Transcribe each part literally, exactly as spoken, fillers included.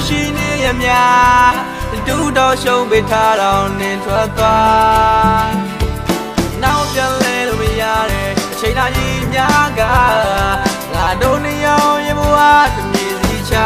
ရှိနေရမြဒူတော်ရှုံးပေးထားတော့နင်ထွက်သွားနောက်ပြန်လဲလို့မရတဲ့အချိန်သားကြီးများကငါတို့နှစ်ယောက်ရင်ဘဝတမြေစီချ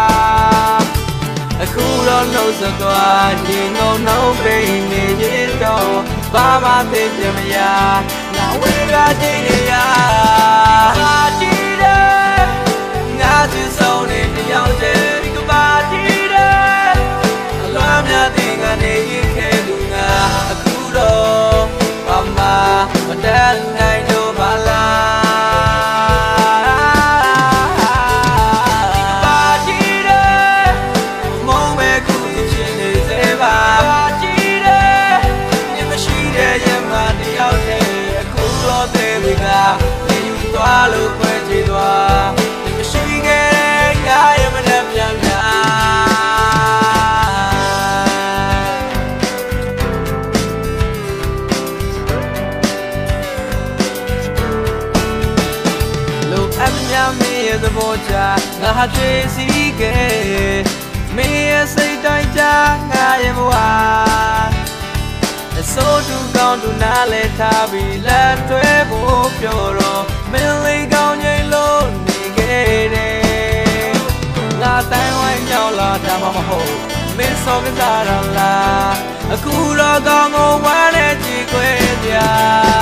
အခုတော့နှုတ်ဆက်သွားရင်ငုံနှုတ်ပိန်နေရင်တော့ဘာမှသိပြမရငါဝေကကြည့်နေရပါကြည့်တယ်ငါချစ်ဆုံးနေတယောက်တည်းဒီကပါကြည့်တယ်အလွမ်းများတင်ကနေရင်ခဲလူငါအခုတော့ဘာမှမတတ်နိုင်တော့ပါလားနေယူသွားလို့ခွဲချေသွားမရှိခဲ့တဲ့ငါရဲ့မနှက်ပြန်ပြန်လို့အမြင်မင်းရဲ့သဘောချငါဟာတွေ့စီခဲ့မင်းရဲ့စိတ်တိုင်းချငါရဲ့ဘဝဆိုတူကောင်းတူနားလဲထားပြီးလက်တွဲဖို့ပြောတော့မင်းလေးကောင်းချိန်လို့နေခဲ့တယ်ငါတိုင်းဝိုင်းကြောက်လာတာမှမဟုတ်မင်းစောကစားရလားအခုတော့ကောင်းကောင်းဝမ်းနဲ့ကြည်ခွေပြ